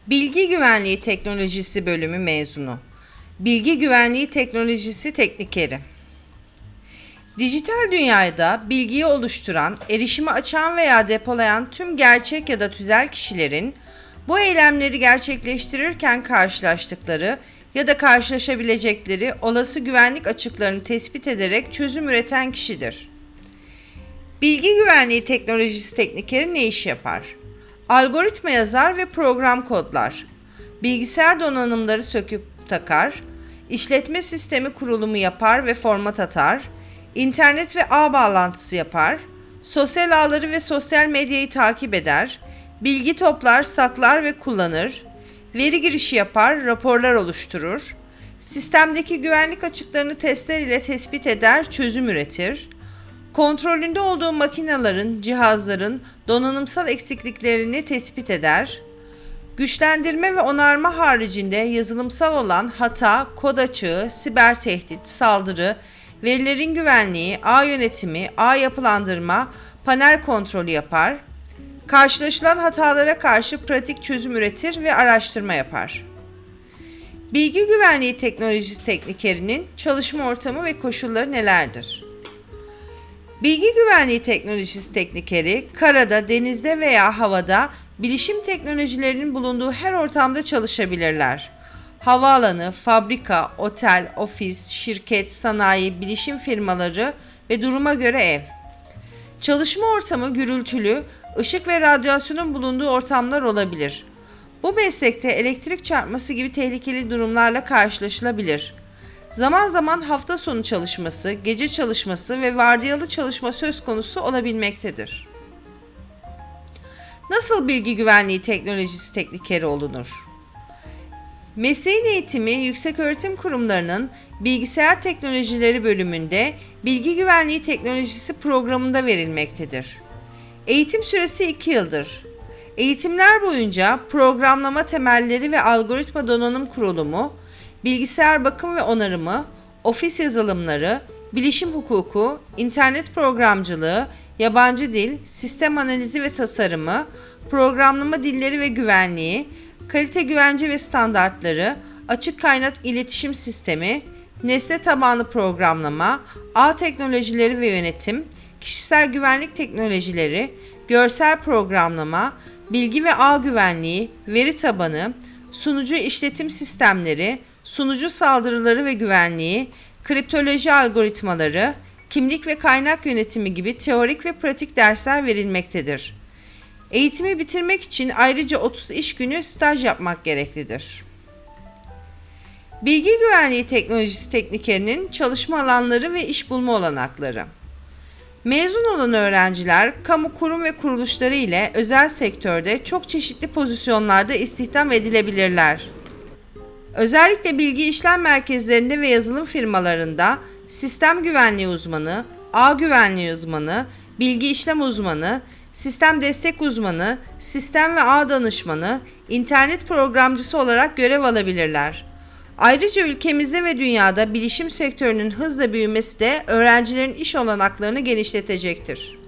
Bilgi Güvenliği Teknolojisi bölümü mezunu. Bilgi Güvenliği Teknolojisi teknikeri. Dijital dünyada bilgiyi oluşturan, erişimi açan veya depolayan tüm gerçek ya da tüzel kişilerin bu eylemleri gerçekleştirirken karşılaştıkları ya da karşılaşabilecekleri olası güvenlik açıklarını tespit ederek çözüm üreten kişidir. Bilgi Güvenliği Teknolojisi teknikeri ne iş yapar? Algoritma yazar ve program kodlar, bilgisayar donanımları söküp takar, işletme sistemi kurulumu yapar ve format atar, internet ve ağ bağlantısı yapar, sosyal ağları ve sosyal medyayı takip eder, bilgi toplar, saklar ve kullanır, veri girişi yapar, raporlar oluşturur, sistemdeki güvenlik açıklarını testler ile tespit eder, çözüm üretir, kontrolünde olduğu makinelerin, cihazların donanımsal eksikliklerini tespit eder, güçlendirme ve onarma haricinde yazılımsal olan hata, kod açığı, siber tehdit, saldırı, verilerin güvenliği, ağ yönetimi, ağ yapılandırma, panel kontrolü yapar, karşılaşılan hatalara karşı pratik çözüm üretir ve araştırma yapar. Bilgi Güvenliği Teknolojisi teknikerinin çalışma ortamı ve koşulları nelerdir? Bilgi Güvenliği Teknolojisi teknikeri, karada, denizde veya havada bilişim teknolojilerinin bulunduğu her ortamda çalışabilirler. Havaalanı, fabrika, otel, ofis, şirket, sanayi, bilişim firmaları ve duruma göre ev. Çalışma ortamı gürültülü, ışık ve radyasyonun bulunduğu ortamlar olabilir. Bu meslekte elektrik çarpması gibi tehlikeli durumlarla karşılaşılabilir. Zaman zaman hafta sonu çalışması, gece çalışması ve vardiyalı çalışma söz konusu olabilmektedir. Nasıl bilgi güvenliği teknolojisi teknikeri olunur? Mesleğin eğitimi yükseköğretim kurumlarının bilgisayar teknolojileri bölümünde bilgi güvenliği teknolojisi programında verilmektedir. Eğitim süresi 2 yıldır. Eğitimler boyunca programlama temelleri ve algoritma donanım kurulumu, bilgisayar bakım ve onarımı, ofis yazılımları, bilişim hukuku, internet programcılığı, yabancı dil, sistem analizi ve tasarımı, programlama dilleri ve güvenliği, kalite güvence ve standartları, açık kaynak iletişim sistemi, nesne tabanlı programlama, ağ teknolojileri ve yönetim, kişisel güvenlik teknolojileri, görsel programlama, bilgi ve ağ güvenliği, veri tabanı, sunucu işletim sistemleri, sunucu saldırıları ve güvenliği, kriptoloji algoritmaları, kimlik ve kaynak yönetimi gibi teorik ve pratik dersler verilmektedir. Eğitimi bitirmek için ayrıca 30 iş günü staj yapmak gereklidir. Bilgi Güvenliği Teknolojisi teknikerinin çalışma alanları ve iş bulma olanakları. Mezun olan öğrenciler, kamu kurum ve kuruluşları ile özel sektörde çok çeşitli pozisyonlarda istihdam edilebilirler. Özellikle bilgi işlem merkezlerinde ve yazılım firmalarında sistem güvenliği uzmanı, ağ güvenliği uzmanı, bilgi işlem uzmanı, sistem destek uzmanı, sistem ve ağ danışmanı, internet programcısı olarak görev alabilirler. Ayrıca ülkemizde ve dünyada bilişim sektörünün hızla büyümesi de öğrencilerin iş olanaklarını genişletecektir.